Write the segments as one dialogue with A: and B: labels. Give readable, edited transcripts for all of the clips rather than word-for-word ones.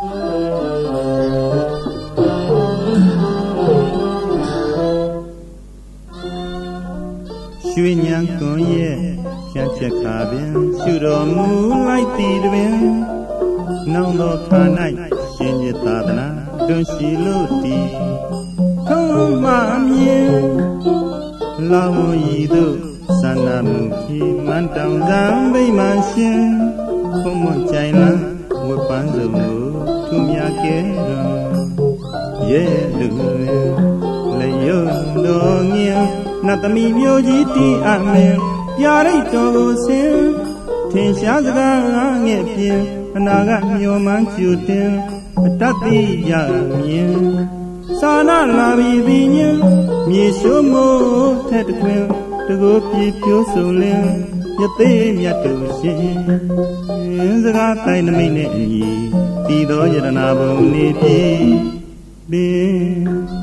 A: ရွှေညံကွန်ရဲ့ဖြန့်ချက်ခါပင်ရှုတော်မူလိုက်သည်တွင်နောင်တော်ခါ၌ရှင်ရသာသနာတွင်ရှိလို့တည်ထုံးမှမြင်လောင်ရည်တို့စန္ဒမှုဖြစ်မန်တောင်စံဗိမာန်ရှင်ဖုံမကြိုင်လန်းဝပန်းစုံကိုသူမြကဲတော်ရဲ့လူလျုံတော်ငင်နတ်သမီးမျိုးကြီးတီးအမင်းပြရိတ်တော်ကိုဆင်ထင်ရှားစကားငဲ့ဖြင့်အနာကမျောမှန်းကျူတင်အတတ်သိရမြင်သာနာလာပြီသည်ညင်မြေရှိုးမိုးထက်တခွင်တကိုးပြေပြိုးစုံလင်းရသေးမြတ်တူရှင်စကားတိုင်းနမိတ်နဲ့အညီတည်သောယတနာဘုံနေပြီပင်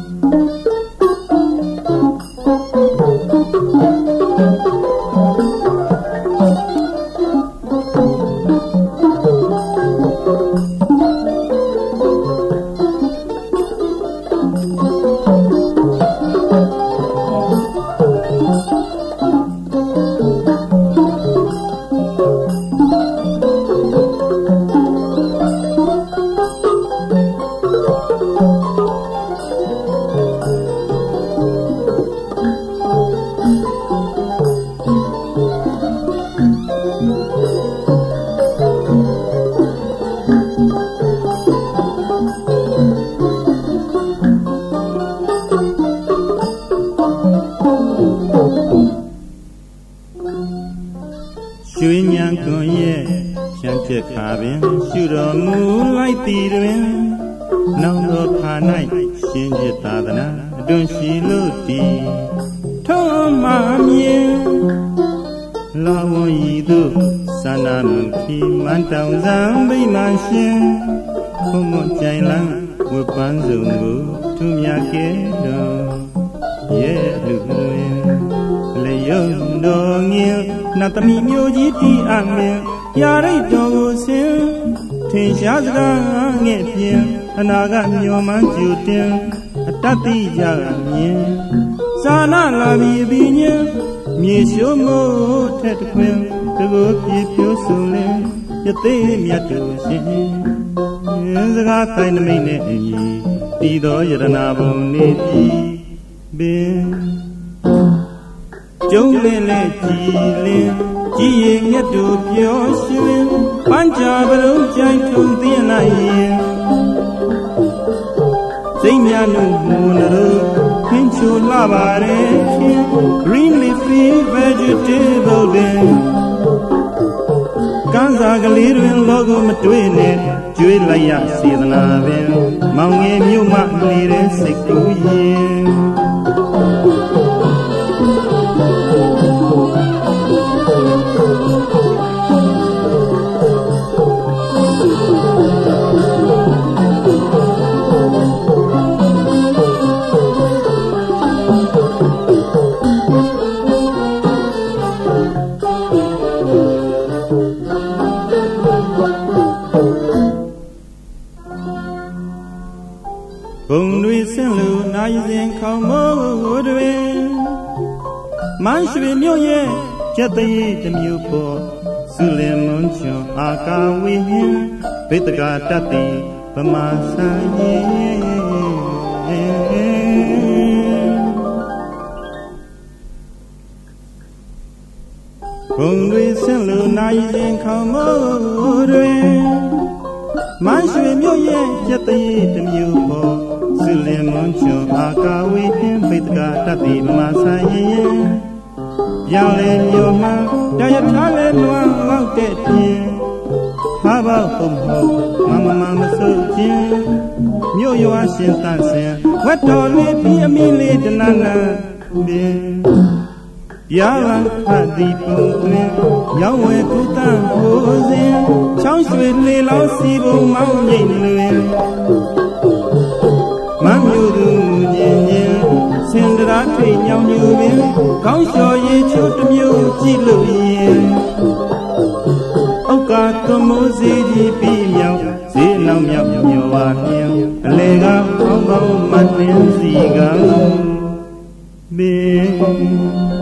A: ရွှေညံကွန်ရဲ့ဖြန့်ချက်ခါပင်ရှုတော်မူလိုက်သည်တွင်နောင်တော်ခါ၌ရှင်ရသာသနာအတွင်ရှိလို့တည်ထုံးမှမြင်လောင်ရည်တို့စန္ဒမှုဖြစ်မန်တောင်စံဗိမာန်ရှင်ဖုံမကြိုင်လန်းဝပန်းစုံကိုသူမြကဲတော်ရဲ့လူလျုံတော်ငင်နတ်သမီးမျိုးကြီးတီးအမင်းပြရိတ်တော်ကိုဆင်ထင်ရှားစကားငဲ့ဖြင့်အနာကမျောမှန်းကျူတင်အတတ်သိရမြင်သာနာလာပြီအပြီးညင်မြေရှိုးမိုးထက်တခွင်တကိုးပြေပြိုးစုံလင်းရသေးမြတ်တူရှင်စကားတိုင်းနမိတ်နဲ့အညီတည်သောယတနာဘုံနေပြီပင်ကျုံးလေးနဲ့ကြည်လင်းကြည်ရင်မြတ်တို့ပျော်ရွှင်ပန်းချပရုံးကြိုင်ထုံသိနိုင်ရင်စိတ်များလို့မူနတို့ခင်းချိုလှပါတယ်ခင် green leafy vegetable တွေကန်းစာကလေးတွင်လောကမတွေ့နဲ့ကျွေးလိုက်ရစေတနာပင်မောင်ငယ်မြို့မှနေတဲ့စိတ်ကူးရင်ဘုံတွေဆင်းလူနိုင်စဉ်ခေါင်မိုးတွင်မန်းရွှေမြို့ရဲ့ကျက်သိတမျိုးပေါ်စုလင်မွန်ချွန်အာကာဝိဟင်ဘိတကတတ်တိဗမာဆန်ရဲ့ဘုံတွေဆင်းလူနိုင်စဉ်ခေါင်မိုးတွင်မန်းရွှေမြို့ရဲ့ကျက်သိတမျိုးပေါ်စုလင်မွန်ချွန်အာကာဝိဟင်ဘိတကတတ်တိဗမာဆန်ရဲ့ပြောင်းလဲမြို့မှတရားထားလဲလွမ်းလောက်တဲ့ပြင်ဟာဘောက်ဟုတ်ဟုတ်မမစိုးခြင်းမြို့ရွာရှင်တန်ဆင်ဝတ်တော်လေးပြီးအမီလေးတနနာပင်ပြားဖတ်သည်ပုံတွင်ရောင်းဝဲကုသကိုစဉ်ချောင်းရွှေလေလောင်းစီပုံမောင်းမြိတ်လွင်မမျိုးသူညင်ညင်စင်တရာထိတ်ညောင်ညူပင်ကောင်းလျှော်ရည်ချိုးတစ်မျိုးကြည့်လို့ရင်အောက်ကသွမိုးစီကြီးပြီးမြောင်ဈေးနောက်မြောက်မျောပါလျံအလေကအောင်းကောင်းမတင်စီကဘေး